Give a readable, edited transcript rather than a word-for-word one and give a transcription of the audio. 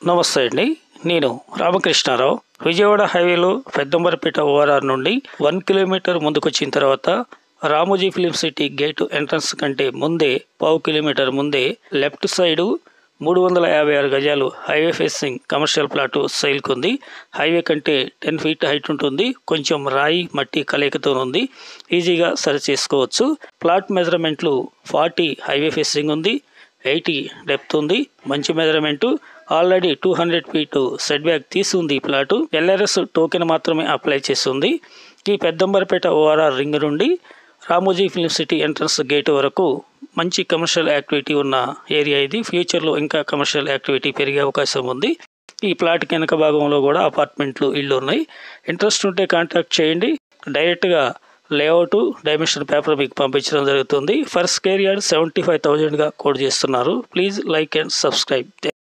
నమస్తే అండి. నేను రామకృష్ణారావు. విజయవాడ హైవేలో పెద్దంబరపేట ఓఆర్ఆర్ నుండి 1 కిలోమీటర్ ముందుకొచ్చిన తర్వాత Ramoji film city gate entrance కంటే ముందే 1/2 కిలోమీటర్ ముందే లెఫ్ట్ సైడు 356 గజాలు హైవే ఫేసింగ్ కమర్షియల్ ప్లాటు సేల్కి ఉంది. హైవే కంటే 10 ఫీట్ హైట్ ఉంటుంది. కొంచెం రాయి మట్టి కలయికతో ఉంది. ఈజీగా సరి చేసుకోవచ్చు. ప్లాట్ మెజర్మెంట్లు 40 హైవే ఫేసింగ్ ఉంది, 80 డెప్త్ ఉంది. మంచి measurement. Already 200 feet set back తీసి ఉంది. ఈ ప్లాటు ఎల్ఆర్ఎస్ టోకెన్ మాత్రమే అప్లై చేస్తుంది. ఈ పెద్దంబరపేట ఓఆర్ఆర్ రింగ్ నుండి Ramoji film city entrance gate వరకు మంచి కమర్షియల్ యాక్టివిటీ ఉన్న ఏరియా ఇది. ఫ్యూచర్లో ఇంకా కమర్షియల్ యాక్టివిటీ పెరిగే అవకాశం ఉంది. ఈ ప్లాట్ వెనక భాగంలో కూడా అపార్ట్మెంట్లు, ఇళ్ళు ఉన్నాయి. ఇంట్రెస్ట్ ఉంటే కాంటాక్ట్ చేయండి. డైరెక్ట్గా లేఅవుట్ డైమెన్షన్ పేపర్ మీకు పంపించడం జరుగుతుంది. ఫర్ స్క్వేర్ యార్డ్ 75,000గా కోట్ చేస్తున్నారు. Please like and subscribe.